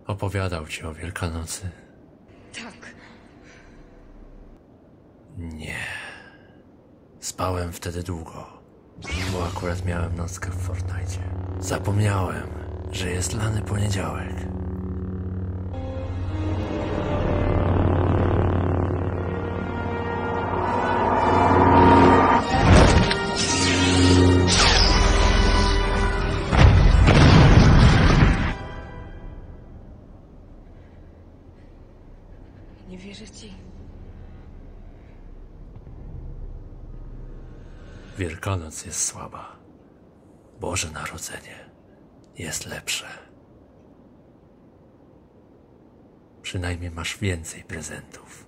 Opowiadał ci o Wielkanocy? Tak. Nie. Spałem wtedy długo, bo akurat miałem nockę w Fortnite. Zapomniałem, że jest lany poniedziałek. Nie wierzę ci. Wielkanoc jest słaba. Boże Narodzenie jest lepsze. Przynajmniej masz więcej prezentów.